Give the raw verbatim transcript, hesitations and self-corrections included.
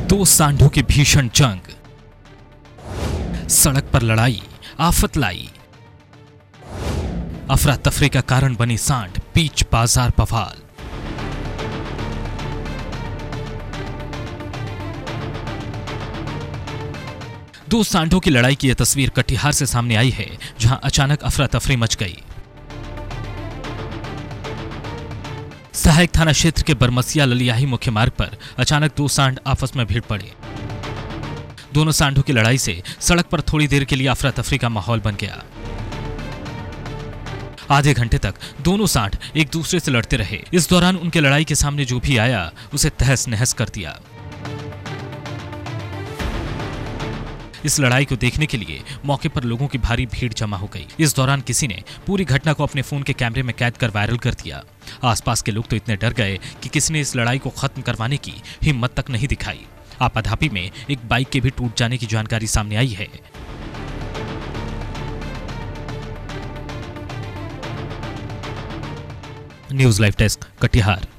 दो सांडों की भीषण जंग, सड़क पर लड़ाई आफत लाई, अफरा तफरी का कारण बनी सांड, बीच बाजार बवाल। दो सांडों की लड़ाई की यह तस्वीर कटिहार से सामने आई है, जहां अचानक अफरा तफरी मच गई। सहायक थाना क्षेत्र के बरमसिया ललियाही मुख्य मार्ग पर अचानक दो सांड आपस में भिड़ पड़े। दोनों सांडों की लड़ाई से सड़क पर थोड़ी देर के लिए अफरा तफरी का माहौल बन गया। आधे घंटे तक दोनों सांड एक दूसरे से लड़ते रहे। इस दौरान उनके लड़ाई के सामने जो भी आया उसे तहस नहस कर दिया। इस लड़ाई को देखने के लिए मौके पर लोगों की भारी भीड़ जमा हो गई। इस दौरान किसी ने पूरी घटना को अपने फोन के कैमरे में कैद कर वायरल कर दिया। आसपास के लोग तो इतने डर गए कि किसी ने इस लड़ाई को खत्म करवाने की हिम्मत तक नहीं दिखाई। आपाधापी में एक बाइक के भी टूट जाने की जानकारी सामने आई है। News live desk, Katihar.